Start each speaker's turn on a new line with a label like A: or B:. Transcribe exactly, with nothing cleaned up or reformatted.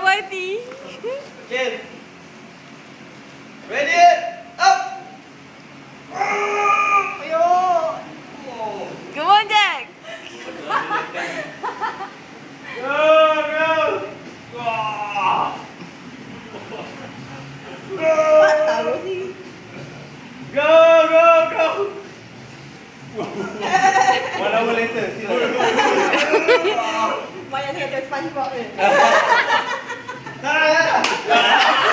A: Wati.
B: Okay. Ready? Up.
A: Ayo. Come on, Jack.
B: Go, go. Wah.
A: Tak tahu sih.
B: Go, go, go. One hour later, still.
A: Banyak saya ada SpongeBob ni.
B: Tak, tak, tak.